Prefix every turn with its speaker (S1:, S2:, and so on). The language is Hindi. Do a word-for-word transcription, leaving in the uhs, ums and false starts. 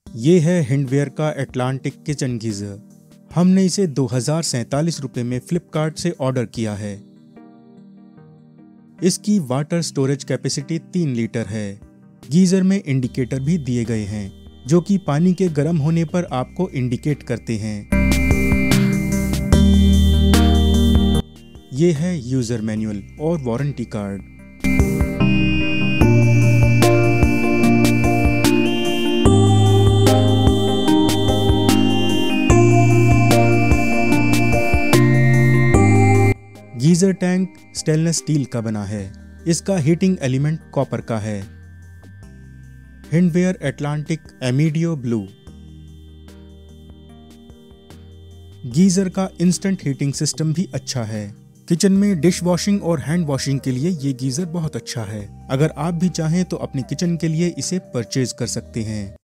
S1: ये है हिंडवेयर का एटलांटिक किचन गीजर। हमने इसे दो हजार सैतालीस रुपये में फ्लिपकार्ट से ऑर्डर किया है। इसकी वाटर स्टोरेज कैपेसिटी तीन लीटर है। गीजर में इंडिकेटर भी दिए गए हैं जो कि पानी के गर्म होने पर आपको इंडिकेट करते हैं। ये है यूजर मैनुअल और warranty card. Geyser tank stainless steel का बना है। इसका हीटिंग एलिमेंट कॉपर का है। हिंडवेयर एटलांटिक एमीडियो ब्लू। गीजर का इंस्टेंट हीटिंग सिस्टम भी अच्छा है। किचन में डिश वॉशिंग और हैंड वॉशिंग के लिए ये गीजर बहुत अच्छा है। अगर आप भी चाहें तो अपनी किचन के लिए इसे परचेज कर सकते हैं।